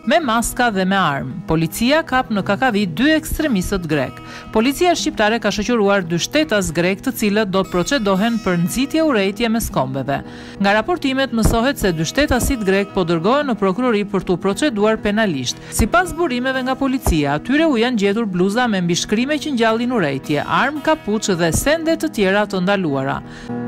me maska dhe me armë. Policia kap në Kakavi 2 ekstremistët grek. Policia shqiptare ka shoqëruar 2 shtetas grek të cilët do të procedohen për nxitje urrejtje mes kombeve. Nga raportimet mësohet se 2 shtetasit grek po dërgohen në prokurori për t'u proceduar penalisht. Sipas burimeve nga policia, atyre u janë gjetur bluza me mbishkrime që ngjallin urrejtje, armë, kapuç dhe sende të tjera të ndaluara.